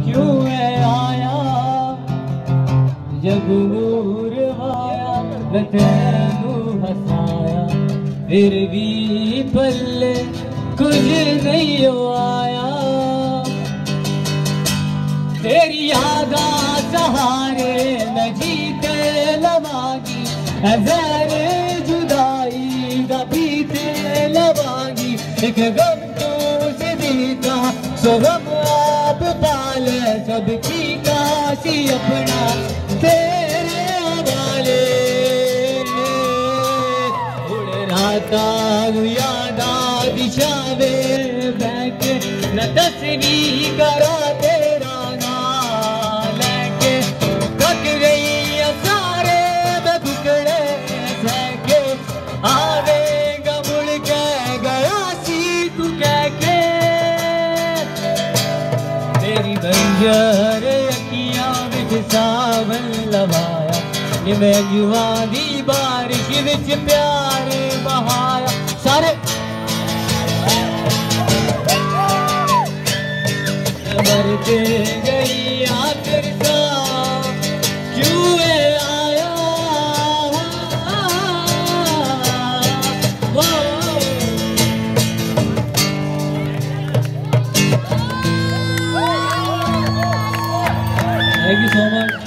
क्यों है आया जब नूर आया मैं तेनू हसाया फिर भी पल्ले कुछ नहीं आया तेरी यादा सहारे मैं जीते लवांगी ज़हर जुदाई दा पीते लवांगी एक गम तो से दीता सो गम आप पाले सबकी काशी अपना तेरे हवाले उड़ राता यादा दिशावे बैठे न तस्वीर करा तेरा नाम लेके थक गई सारे मैं टुकड़े सहके आवेगा मुड़ के गया सी तू कह के तेरी बंजर अखियां विच सावन लवाया मैं जुआ दी बारिश विच प्यार बहाया सारे मरते गई आखिर सा क्यों है आया थैंक यू सो मच।